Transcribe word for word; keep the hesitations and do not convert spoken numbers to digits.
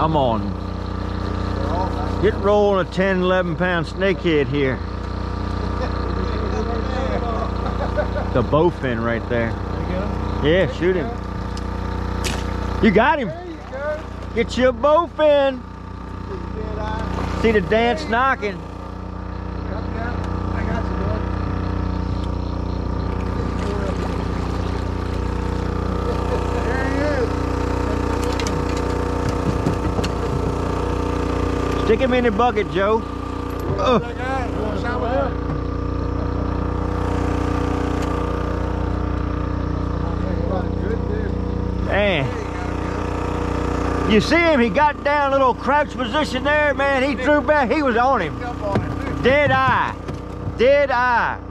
I'm on. Get rolling a ten, eleven pound snakehead here. The bowfin right there. Yeah, shoot him. You got him. Get you a bowfin. See the dance knocking. Stick him in the bucket, Joe. Oh. Man. You see him, he got down a little crouch position there, man. He drew back, he was on him. Dead eye. Dead eye.